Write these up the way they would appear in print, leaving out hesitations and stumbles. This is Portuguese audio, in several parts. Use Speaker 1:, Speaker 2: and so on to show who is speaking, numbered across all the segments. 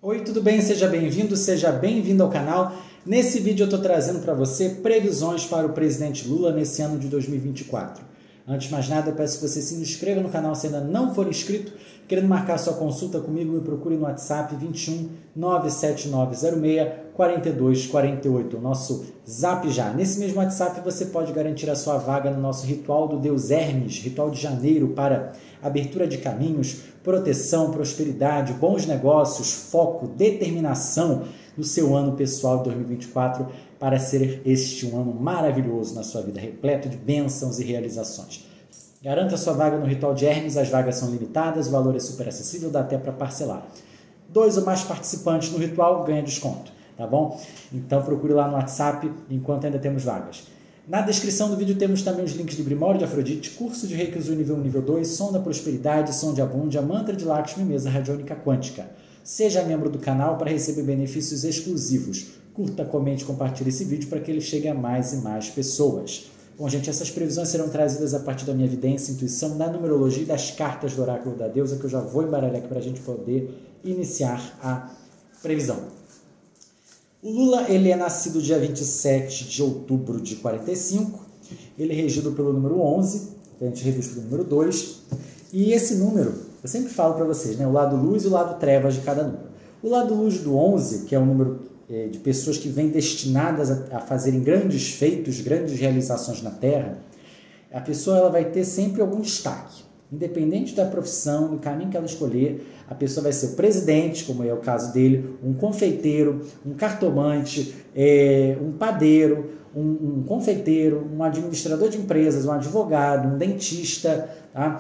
Speaker 1: Oi, tudo bem? Seja bem-vindo ao canal. Nesse vídeo eu estou trazendo para você previsões para o presidente Lula nesse ano de 2024. Antes de mais nada, eu peço que você se inscreva no canal se ainda não for inscrito. Querendo marcar sua consulta comigo, me procure no WhatsApp 21 97906 4248, o nosso zap já. Nesse mesmo WhatsApp você pode garantir a sua vaga no nosso ritual do Deus Hermes, ritual de janeiro para abertura de caminhos, proteção, prosperidade, bons negócios, foco, determinação no seu ano pessoal de 2024 para ser este um ano maravilhoso na sua vida, repleto de bênçãos e realizações. Garanta sua vaga no Ritual de Hermes, as vagas são limitadas, o valor é super acessível, dá até para parcelar. 2 ou mais participantes no ritual ganha desconto, tá bom? Então procure lá no WhatsApp enquanto ainda temos vagas. Na descrição do vídeo temos também os links de Grimório de Afrodite, curso de Reiki Usui nível 1 nível 2, som da prosperidade, som de abúndia, mantra de Lakshmi, mesa radiônica quântica. Seja membro do canal para receber benefícios exclusivos. Curta, comente, compartilhe esse vídeo para que ele chegue a mais e mais pessoas. Bom, gente, essas previsões serão trazidas a partir da minha evidência, intuição, da numerologia e das cartas do oráculo da deusa, que eu já vou embaralhar aqui para a gente poder iniciar a previsão. O Lula, ele é nascido dia 27 de outubro de 45, ele é regido pelo número 11, que a gente reduz pelo número 2, e esse número, eu sempre falo para vocês, né, o lado luz e o lado trevas de cada número. O lado luz do 11, que é o número de pessoas que vêm destinadas a fazerem grandes feitos, grandes realizações na Terra, a pessoa ela vai ter sempre algum destaque. Independente da profissão, do caminho que ela escolher, a pessoa vai ser o presidente, como é o caso dele, um confeiteiro, um cartomante, um padeiro, um confeiteiro, um administrador de empresas, um advogado, um dentista, tá?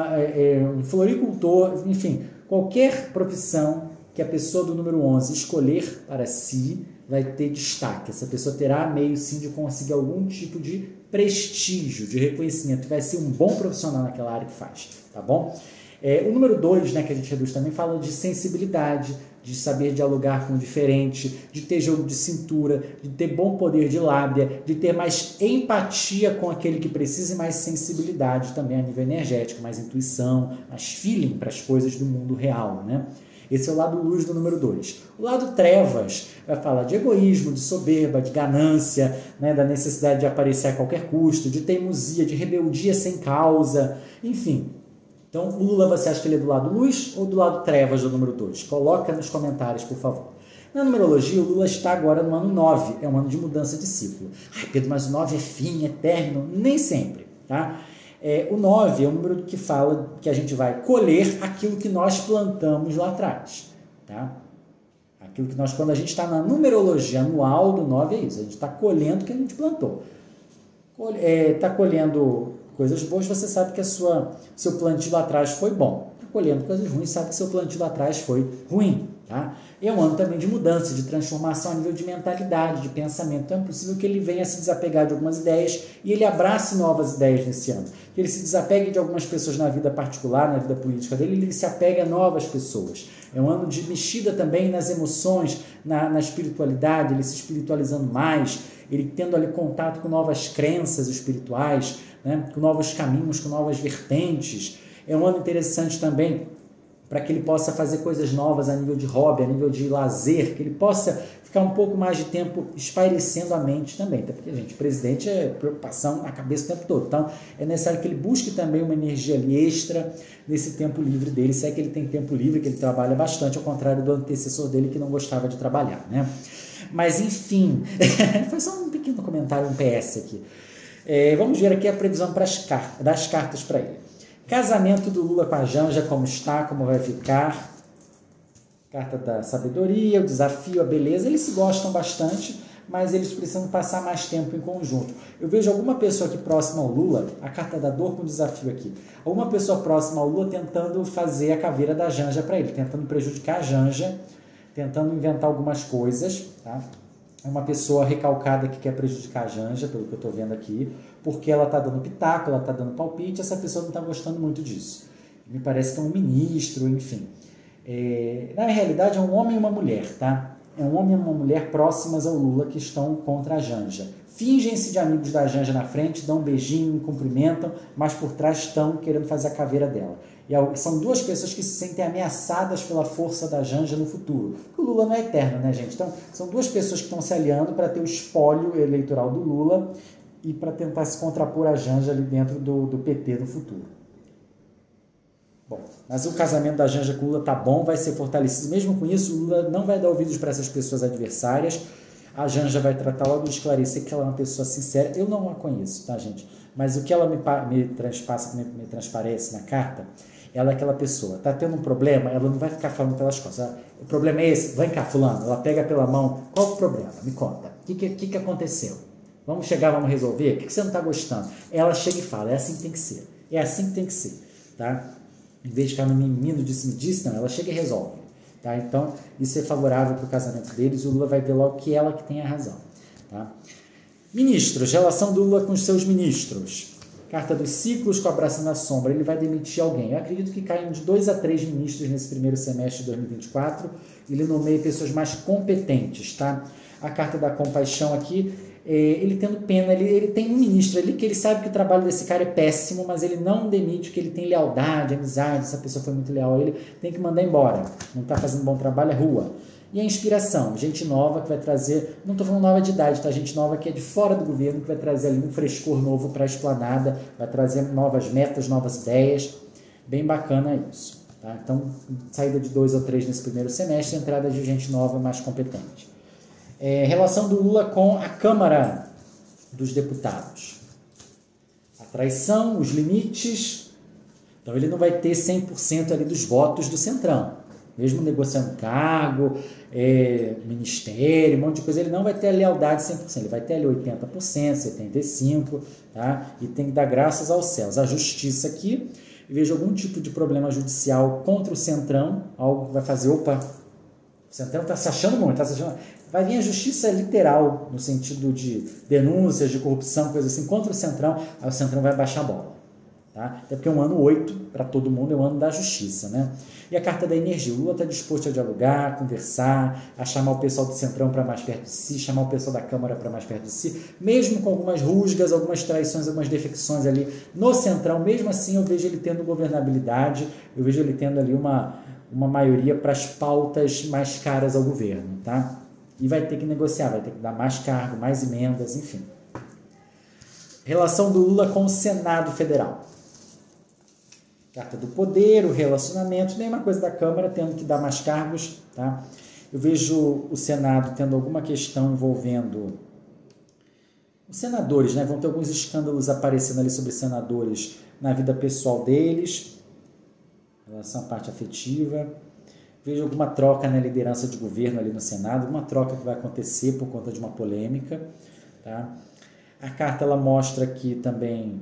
Speaker 1: Um floricultor, enfim, qualquer profissão que a pessoa do número 11 escolher para si vai ter destaque. Essa pessoa terá meio sim de conseguir algum tipo de prestígio, de reconhecimento, vai ser um bom profissional naquela área que faz, tá bom? O número 2, né, que a gente reduz também, fala de sensibilidade, de saber dialogar com o diferente, de ter jogo de cintura, de ter bom poder de lábia, de ter mais empatia com aquele que precisa e mais sensibilidade também a nível energético, mais intuição, mais feeling para as coisas do mundo real, né? Esse é o lado luz do número 2. O lado trevas vai falar de egoísmo, de soberba, de ganância, né, da necessidade de aparecer a qualquer custo, de teimosia, de rebeldia sem causa, enfim. Então, o Lula, você acha que ele é do lado luz ou do lado trevas do número 2? Coloca nos comentários, por favor. Na numerologia, o Lula está agora no ano 9, é um ano de mudança de ciclo. Ai, Pedro, mas o 9 é fim, é término? Nem sempre, tá? O 9 é um número que fala que a gente vai colher aquilo que nós plantamos lá atrás, tá? Aquilo que nós, quando a gente está na numerologia anual do 9 é isso, a gente está colhendo o que a gente plantou. Está colhendo coisas boas, você sabe que seu plantio lá atrás foi bom. Está colhendo coisas ruins, sabe que seu plantio lá atrás foi ruim, tá? É um ano também de mudança, de transformação a nível de mentalidade, de pensamento. Então é possível que ele venha se desapegar de algumas ideias e ele abrace novas ideias nesse ano. Que ele se desapegue de algumas pessoas na vida particular, na vida política dele, e ele se apegue a novas pessoas. É um ano de mexida também nas emoções, na espiritualidade, ele se espiritualizando mais, ele tendo ali contato com novas crenças espirituais, né, com novos caminhos, com novas vertentes. É um ano interessante também para que ele possa fazer coisas novas a nível de hobby, a nível de lazer, que ele possa ficar um pouco mais de tempo espairecendo a mente também, até porque, gente, presidente é preocupação na cabeça o tempo todo, então é necessário que ele busque também uma energia ali extra nesse tempo livre dele, se é que ele tem tempo livre, que ele trabalha bastante, ao contrário do antecessor dele que não gostava de trabalhar, né? Mas, enfim, foi só um pequeno comentário, um PS aqui. Vamos ver aqui a previsão das cartas para ele. Casamento do Lula com a Janja, como está, como vai ficar. Carta da sabedoria, o desafio, a beleza. Eles se gostam bastante, mas eles precisam passar mais tempo em conjunto. Eu vejo alguma pessoa aqui próxima ao Lula, a carta da dor com desafio aqui. Alguma pessoa próxima ao Lula tentando fazer a caveira da Janja para ele, tentando prejudicar a Janja, tentando inventar algumas coisas, tá? É uma pessoa recalcada que quer prejudicar a Janja, pelo que eu estou vendo aqui, porque ela está dando pitaco, ela está dando palpite, essa pessoa não está gostando muito disso. Me parece que é um ministro, enfim. Na realidade, é um homem e uma mulher, tá? É um homem e uma mulher próximas ao Lula que estão contra a Janja. Fingem-se de amigos da Janja na frente, dão um beijinho, cumprimentam, mas por trás estão querendo fazer a caveira dela. E são duas pessoas que se sentem ameaçadas pela força da Janja no futuro. Porque o Lula não é eterno, né, gente? Então, são duas pessoas que estão se aliando para ter o espólio eleitoral do Lula e para tentar se contrapor a Janja ali dentro do PT no futuro. Bom, mas o casamento da Janja com o Lula tá bom, vai ser fortalecido. Mesmo com isso, o Lula não vai dar ouvidos para essas pessoas adversárias. A Janja vai tratar logo de esclarecer que ela é uma pessoa sincera. Eu não a conheço, tá, gente? Mas o que ela me transparece na carta, ela é aquela pessoa. Tá tendo um problema, ela não vai ficar falando pelas costas. O problema é esse? Vem cá, fulano. Ela pega pela mão. Qual o problema? Me conta. O que aconteceu? Vamos chegar, vamos resolver? O que você não está gostando? Ela chega e fala, é assim que tem que ser. É assim que tem que ser, tá? Em vez de ficar no mimimi, disse, não, ela chega e resolve. Tá? Então, isso é favorável para o casamento deles, o Lula vai ver logo que ela que tem a razão. Tá? Ministros, relação do Lula com os seus ministros. Carta dos ciclos com abraço na sombra, ele vai demitir alguém. Eu acredito que caiam de 2 a 3 ministros nesse primeiro semestre de 2024, ele nomeia pessoas mais competentes. Tá? A carta da compaixão aqui, ele tendo pena, ele tem um ministro ali que ele sabe que o trabalho desse cara é péssimo, mas ele não demite, que ele tem lealdade, amizade, essa pessoa foi muito leal a ele, tem que mandar embora, não está fazendo bom trabalho, é rua. E a inspiração, gente nova que vai trazer, não estou falando nova de idade, tá? Gente nova que é de fora do governo, que vai trazer ali um frescor novo para a esplanada, vai trazer novas metas, novas ideias, bem bacana isso. Tá? Então, saída de 2 ou 3 nesse primeiro semestre, entrada de gente nova mais competente. Relação do Lula com a Câmara dos Deputados. A traição, os limites. Então, ele não vai ter 100% ali dos votos do Centrão. Mesmo negociando cargo, ministério, um monte de coisa, ele não vai ter a lealdade 100%. Ele vai ter ali 80%, 75%, tá? E tem que dar graças aos céus. A justiça aqui, eu vejo algum tipo de problema judicial contra o Centrão, algo que vai fazer, opa, o Centrão está se achando muito, está se achando... Vai vir a justiça literal, no sentido de denúncias, de corrupção, coisa assim, contra o Centrão, aí o Centrão vai baixar a bola. Tá? Até porque é um ano 8, para todo mundo, é um ano da justiça. Né? E a carta da energia, o Lula está disposto a dialogar, conversar, a chamar o pessoal do Centrão para mais perto de si, chamar o pessoal da Câmara para mais perto de si, mesmo com algumas rusgas, algumas traições, algumas defecções ali no Centrão, mesmo assim eu vejo ele tendo governabilidade, eu vejo ele tendo ali uma maioria para as pautas mais caras ao governo. Tá? E vai ter que negociar, vai ter que dar mais cargo, mais emendas, enfim. Relação do Lula com o Senado Federal. Carta do poder, o relacionamento, mesma coisa da Câmara, tendo que dar mais cargos. Tá? Eu vejo o Senado tendo alguma questão envolvendo os senadores, né? Vão ter alguns escândalos aparecendo ali sobre senadores na vida pessoal deles, em relação à parte afetiva. Vejo alguma troca na liderança de governo ali no Senado, alguma troca que vai acontecer por conta de uma polêmica. Tá? A carta ela mostra aqui também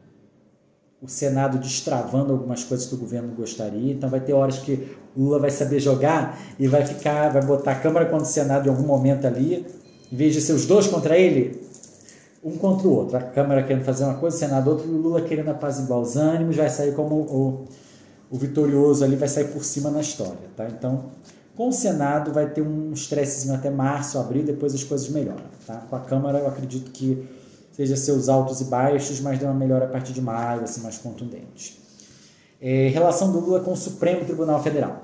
Speaker 1: o Senado destravando algumas coisas que o governo gostaria. Então vai ter horas que o Lula vai saber jogar e vai botar a Câmara contra o Senado em algum momento ali, em vez de ser os dois contra ele, um contra o outro. A Câmara querendo fazer uma coisa, o Senado outra, e o Lula querendo apaziguar os ânimos, vai sair como o vitorioso ali, vai sair por cima na história. Tá? Então, com o Senado vai ter um estressezinho até março, abril, depois as coisas melhoram. Tá? Com a Câmara eu acredito que seja seus altos e baixos, mas dê uma melhora a partir de maio, assim, mais contundente. Relação do Lula com o Supremo Tribunal Federal.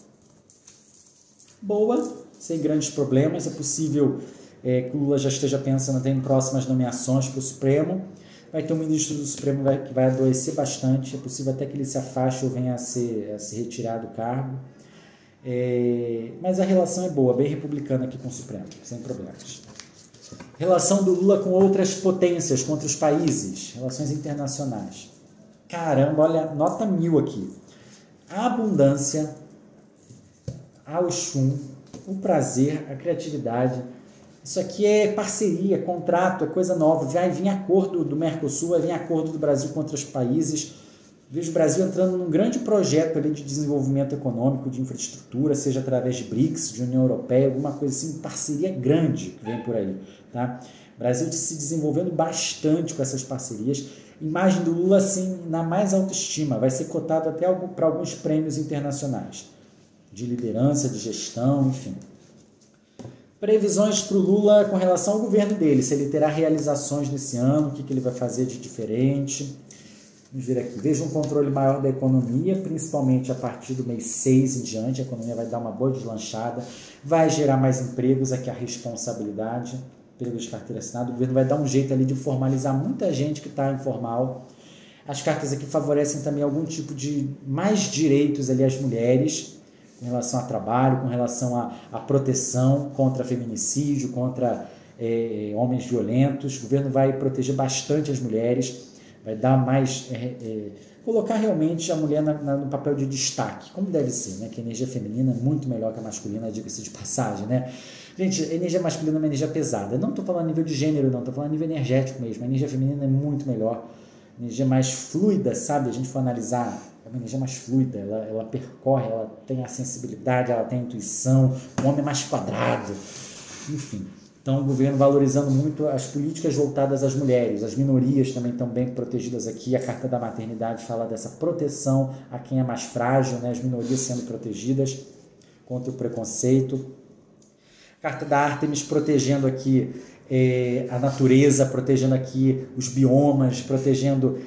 Speaker 1: Boa, sem grandes problemas. É possível que o Lula já esteja pensando até em próximas nomeações para o Supremo. Vai ter um ministro do Supremo que vai adoecer bastante. É possível até que ele se afaste ou venha a se retirar do cargo. Mas a relação é boa, bem republicana aqui com o Supremo, sem problemas. Relação do Lula com outras potências, com outros países, relações internacionais. Caramba, olha, nota 1000 aqui. A abundância, a Oxum, o prazer, a criatividade. Isso aqui é parceria, contrato, é coisa nova. Vai vir acordo do Mercosul, vai vir acordo do Brasil com outros países. Vejo o Brasil entrando num grande projeto ali de desenvolvimento econômico, de infraestrutura, seja através de BRICS, de União Europeia, alguma coisa assim, parceria grande que vem por aí. Tá? O Brasil se desenvolvendo bastante com essas parcerias. Imagem do Lula assim, na mais alta estima, vai ser cotado até para alguns prêmios internacionais, de liderança, de gestão, enfim. Previsões para o Lula com relação ao governo dele, se ele terá realizações nesse ano, o que ele vai fazer de diferente. Vamos ver aqui. Vejo um controle maior da economia, principalmente a partir do mês 6 em diante. A economia vai dar uma boa deslanchada, vai gerar mais empregos, aqui a responsabilidade, emprego de carteira assinada. O governo vai dar um jeito ali de formalizar muita gente que está informal. As cartas aqui favorecem também algum tipo de mais direitos ali às mulheres, com relação a trabalho, com relação à proteção contra feminicídio, contra homens violentos. O governo vai proteger bastante as mulheres, vai dar mais, colocar realmente a mulher no papel de destaque, como deve ser, né? Que a energia feminina é muito melhor que a masculina, diga-se de passagem, né? Gente, a energia masculina é uma energia pesada. Eu não estou falando a nível de gênero, não, estou falando a nível energético mesmo. A energia feminina é muito melhor, energia mais fluida, sabe? A gente for analisar, é uma energia mais fluida, ela percorre, ela tem a sensibilidade, ela tem a intuição, o homem é mais quadrado, enfim. Então, o governo valorizando muito as políticas voltadas às mulheres, as minorias também estão bem protegidas aqui. A Carta da Maternidade fala dessa proteção a quem é mais frágil, né? As minorias sendo protegidas contra o preconceito. Carta da Ártemis protegendo aqui a natureza, protegendo aqui os biomas, protegendo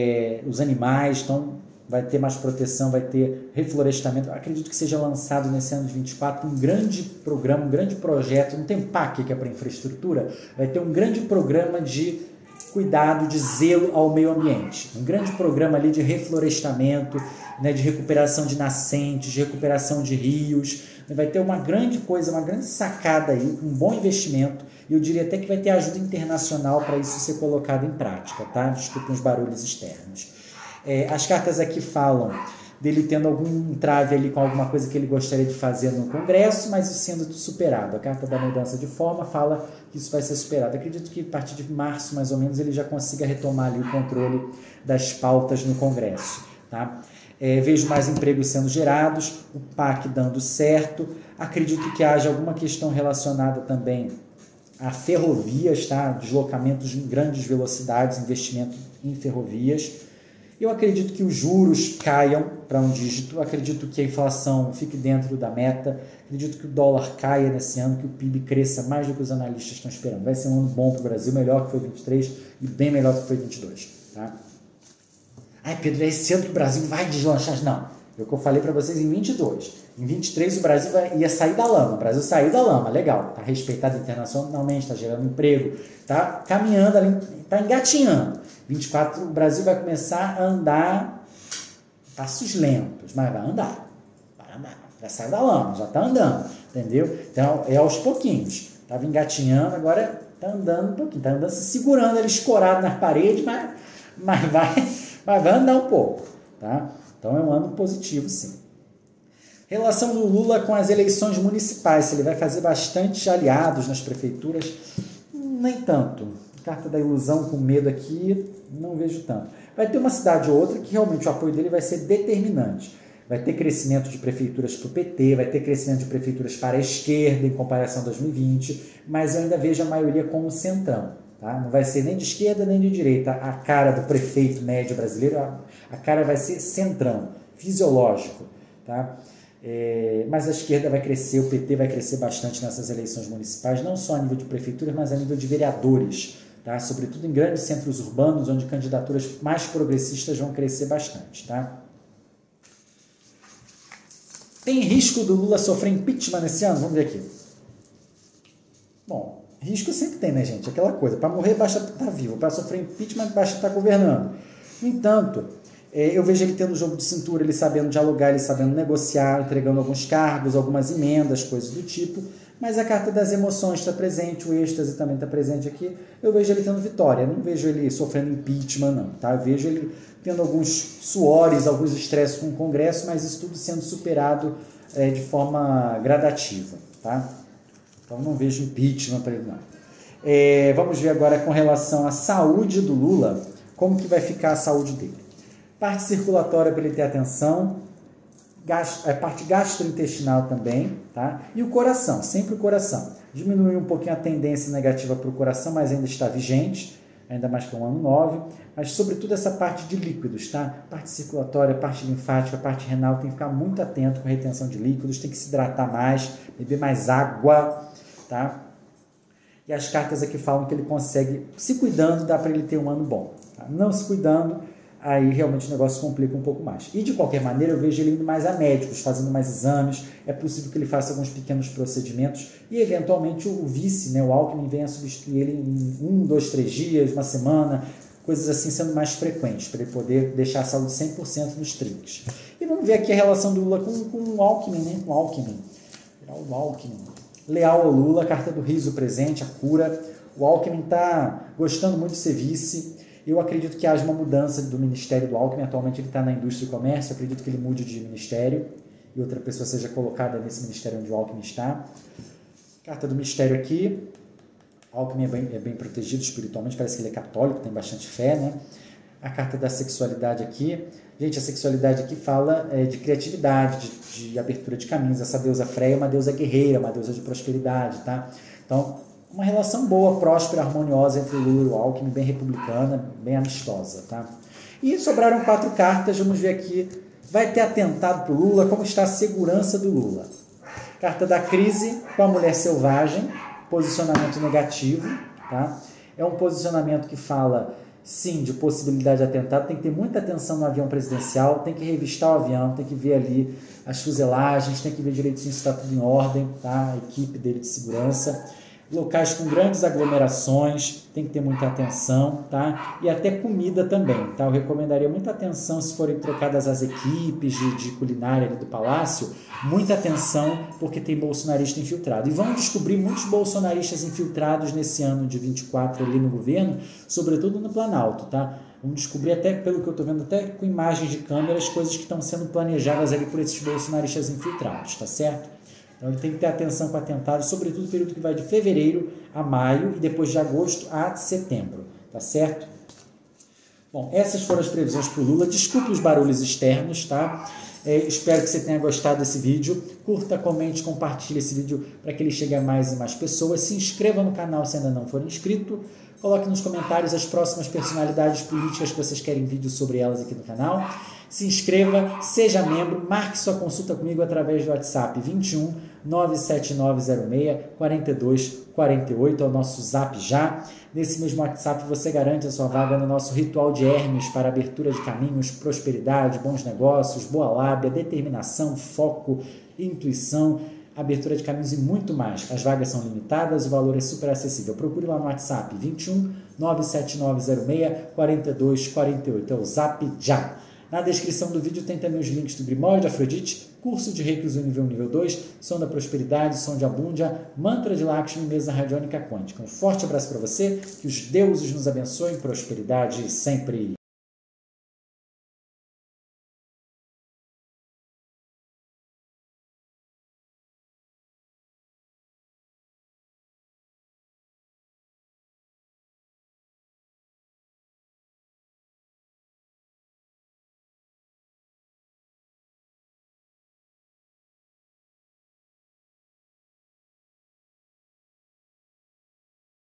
Speaker 1: os animais. Então, vai ter mais proteção, vai ter reflorestamento. Acredito que seja lançado nesse ano de 24 um grande programa, um grande projeto. Não tem um PAC que é para infraestrutura? Vai ter um grande programa de cuidado, de zelo ao meio ambiente. Um grande programa ali de reflorestamento, né, de recuperação de nascentes, de recuperação de rios. Vai ter uma grande coisa, uma grande sacada aí, um bom investimento. E eu diria até que vai ter ajuda internacional para isso ser colocado em prática, tá? Desculpem os barulhos externos. As cartas aqui falam dele tendo algum entrave ali com alguma coisa que ele gostaria de fazer no Congresso, mas isso sendo superado. A carta da mudança de forma fala que isso vai ser superado. Acredito que a partir de março, mais ou menos, ele já consiga retomar ali o controle das pautas no Congresso, tá? Vejo mais empregos sendo gerados, o PAC dando certo. Acredito que haja alguma questão relacionada também a ferrovias, tá? Deslocamentos em grandes velocidades, investimento em ferrovias. Eu acredito que os juros caiam para um dígito, acredito que a inflação fique dentro da meta, acredito que o dólar caia nesse ano, que o PIB cresça mais do que os analistas estão esperando. Vai ser um ano bom para o Brasil, melhor que foi 23 e bem melhor que foi 22. Tá? Ai, Pedro, é esse ano que o Brasil vai deslanchar? Não, é o que eu falei para vocês em 22. Em 23 o Brasil ia sair da lama, o Brasil saiu da lama, legal, está respeitado internacionalmente, está gerando emprego, está caminhando ali, está engatinhando. 24 o Brasil vai começar a andar passos lentos, mas vai andar, vai sair da lama, já está andando, entendeu? Então é aos pouquinhos, estava engatinhando, agora está andando um pouquinho, está andando se segurando ali escorado nas paredes, mas vai andar um pouco, tá? Então é um ano positivo, sim. Relação do Lula com as eleições municipais, se ele vai fazer bastante aliados nas prefeituras, nem tanto. Carta da ilusão com medo aqui, não vejo tanto. Vai ter uma cidade ou outra que realmente o apoio dele vai ser determinante. Vai ter crescimento de prefeituras para o PT, vai ter crescimento de prefeituras para a esquerda em comparação a 2020, mas eu ainda vejo a maioria como centrão. Tá? Não vai ser nem de esquerda nem de direita a cara do prefeito médio brasileiro, a cara vai ser centrão, fisiológico. Tá? Mas a esquerda vai crescer, o PT vai crescer bastante nessas eleições municipais, não só a nível de prefeituras, mas a nível de vereadores, tá? Sobretudo em grandes centros urbanos, onde candidaturas mais progressistas vão crescer bastante. Tá? Tem risco do Lula sofrer impeachment nesse ano? Vamos ver aqui. Bom, risco sempre tem, né, gente? Aquela coisa, para morrer basta estar vivo, para sofrer impeachment basta estar governando. No entanto, eu vejo ele tendo jogo de cintura, ele sabendo dialogar, ele sabendo negociar, entregando alguns cargos, algumas emendas, coisas do tipo, mas a carta das emoções está presente, o êxtase também está presente aqui, eu vejo ele tendo vitória, não vejo ele sofrendo impeachment, não, tá? Eu vejo ele tendo alguns suores, alguns estresses com o Congresso, mas isso tudo sendo superado de forma gradativa, tá? Então não vejo impeachment para ele, não. Vamos ver agora com relação à saúde do Lula, como que vai ficar a saúde dele. Parte circulatória para ele ter atenção, parte gastrointestinal também, tá? E o coração, sempre o coração. Diminuiu um pouquinho a tendência negativa para o coração, mas ainda está vigente, ainda mais que um ano 9, mas sobretudo essa parte de líquidos, tá? Parte circulatória, parte linfática, parte renal, tem que ficar muito atento com a retenção de líquidos, tem que se hidratar mais, beber mais água, tá? E as cartas aqui falam que ele consegue, se cuidando, dá para ele ter um ano bom. Tá? Não se cuidando, aí realmente o negócio complica um pouco mais. E de qualquer maneira eu vejo ele indo mais a médicos, fazendo mais exames, é possível que ele faça alguns pequenos procedimentos e eventualmente o vice, né, o Alckmin, venha substituir ele em 1, 2, 3 dias, uma semana, coisas assim sendo mais frequentes, para ele poder deixar a saúde 100% nos trinques. E vamos ver aqui a relação do Lula com o Alckmin, né, com o Alckmin. O Alckmin. Leal ao Lula, carta do riso presente, a cura. O Alckmin está gostando muito de ser vice. Eu acredito que haja uma mudança do ministério do Alckmin. Atualmente ele está na indústria e comércio. Eu acredito que ele mude de ministério e outra pessoa seja colocada nesse ministério onde o Alckmin está. Carta do mistério aqui. O Alckmin é bem protegido espiritualmente. Parece que ele é católico, tem bastante fé, né? A carta da sexualidade aqui. Gente, a sexualidade aqui fala de criatividade, de abertura de caminhos. Essa deusa Freia é uma deusa guerreira, uma deusa de prosperidade, tá? Então, uma relação boa, próspera, harmoniosa entre o Lula e o Alckmin, bem republicana, bem amistosa, tá? E sobraram 4 cartas, vamos ver aqui. Vai ter atentado para o Lula, como está a segurança do Lula? Carta da crise com a mulher selvagem, posicionamento negativo, tá? É um posicionamento que fala, sim, de possibilidade de atentado, tem que ter muita atenção no avião presidencial, tem que revistar o avião, tem que ver ali as fuzelagens, tem que ver direitinho se está tudo em ordem, tá? A equipe dele de segurança. Locais com grandes aglomerações, tem que ter muita atenção, tá? E até comida também, tá? Eu recomendaria muita atenção se forem trocadas as equipes de culinária ali do Palácio, muita atenção, porque tem bolsonarista infiltrado. E vão descobrir muitos bolsonaristas infiltrados nesse ano de 24 ali no governo, sobretudo no Planalto, tá? Vamos descobrir até, pelo que eu estou vendo, até com imagens de câmeras, coisas que estão sendo planejadas ali por esses bolsonaristas infiltrados, tá certo? Então ele tem que ter atenção com atentados, sobretudo no período que vai de fevereiro a maio e depois de agosto a setembro, tá certo? Bom, essas foram as previsões para o Lula. Desculpe os barulhos externos, tá? Espero que você tenha gostado desse vídeo. Curta, comente, compartilhe esse vídeo para que ele chegue a mais e mais pessoas. Se inscreva no canal se ainda não for inscrito. Coloque nos comentários as próximas personalidades políticas que vocês querem vídeos sobre elas aqui no canal. Se inscreva, seja membro, marque sua consulta comigo através do WhatsApp 21 97906 4248, é o nosso zap já. Nesse mesmo WhatsApp você garante a sua vaga no nosso ritual de Hermes para abertura de caminhos, prosperidade, bons negócios, boa lábia, determinação, foco, intuição, abertura de caminhos e muito mais. As vagas são limitadas, o valor é super acessível. Procure lá no WhatsApp 21 97906 4248, é o zap já. Na descrição do vídeo tem também os links do Grimório de Afrodite, curso de Reiki Usui nível 2, som da prosperidade, som de abúndia, mantra de Lakshmi, mesa radiônica quântica. Um forte abraço para você, que os deuses nos abençoem, prosperidade sempre.